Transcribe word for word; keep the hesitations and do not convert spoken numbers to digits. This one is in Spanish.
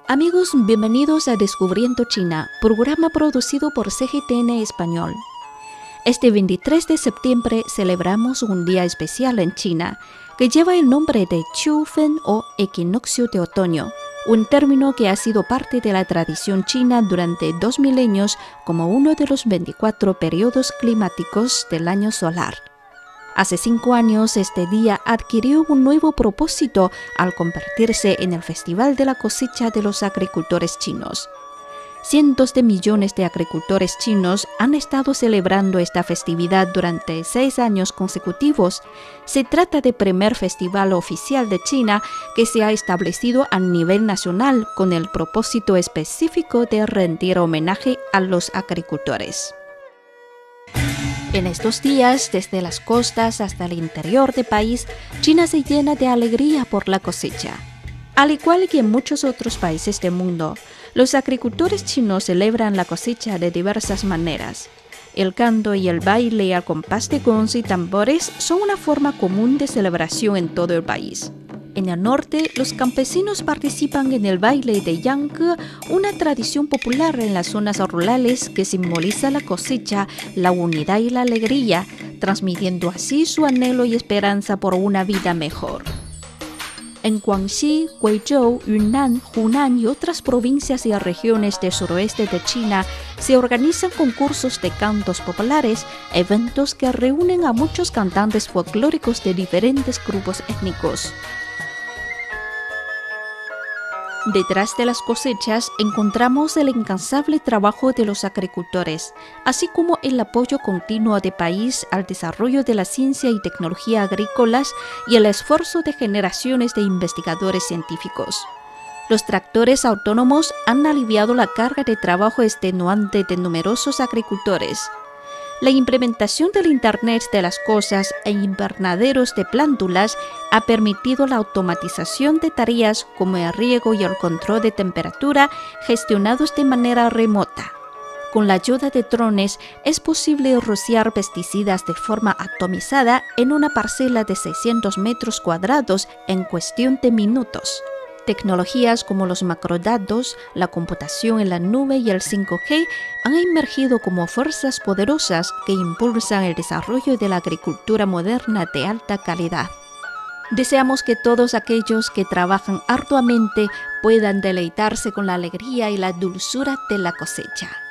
Amigos, bienvenidos a Descubriendo China, programa producido por C G T N Español. Este veintitrés de septiembre celebramos un día especial en China, que lleva el nombre de Qiufen o equinoccio de otoño, un término que ha sido parte de la tradición china durante dos milenios como uno de los veinticuatro periodos climáticos del año solar. Hace cinco años este día adquirió un nuevo propósito al convertirse en el Festival de la Cosecha de los Agricultores Chinos. Cientos de millones de agricultores chinos han estado celebrando esta festividad durante seis años consecutivos. Se trata del primer festival oficial de China que se ha establecido a nivel nacional con el propósito específico de rendir homenaje a los agricultores. En estos días, desde las costas hasta el interior del país, China se llena de alegría por la cosecha. Al igual que en muchos otros países del mundo, los agricultores chinos celebran la cosecha de diversas maneras. El canto y el baile al compás de gongs y tambores son una forma común de celebración en todo el país. En el norte, los campesinos participan en el baile de Yangge, una tradición popular en las zonas rurales que simboliza la cosecha, la unidad y la alegría, transmitiendo así su anhelo y esperanza por una vida mejor. En Guangxi, Guizhou, Yunnan, Hunan y otras provincias y regiones del suroeste de China se organizan concursos de cantos populares, eventos que reúnen a muchos cantantes folclóricos de diferentes grupos étnicos. Detrás de las cosechas encontramos el incansable trabajo de los agricultores, así como el apoyo continuo del país al desarrollo de la ciencia y tecnología agrícolas y el esfuerzo de generaciones de investigadores científicos. Los tractores autónomos han aliviado la carga de trabajo extenuante de numerosos agricultores. La implementación del Internet de las cosas en invernaderos de plántulas ha permitido la automatización de tareas como el riego y el control de temperatura gestionados de manera remota. Con la ayuda de drones es posible rociar pesticidas de forma atomizada en una parcela de seiscientos metros cuadrados en cuestión de minutos. Tecnologías como los macrodatos, la computación en la nube y el cinco G han emergido como fuerzas poderosas que impulsan el desarrollo de la agricultura moderna de alta calidad. Deseamos que todos aquellos que trabajan arduamente puedan deleitarse con la alegría y la dulzura de la cosecha.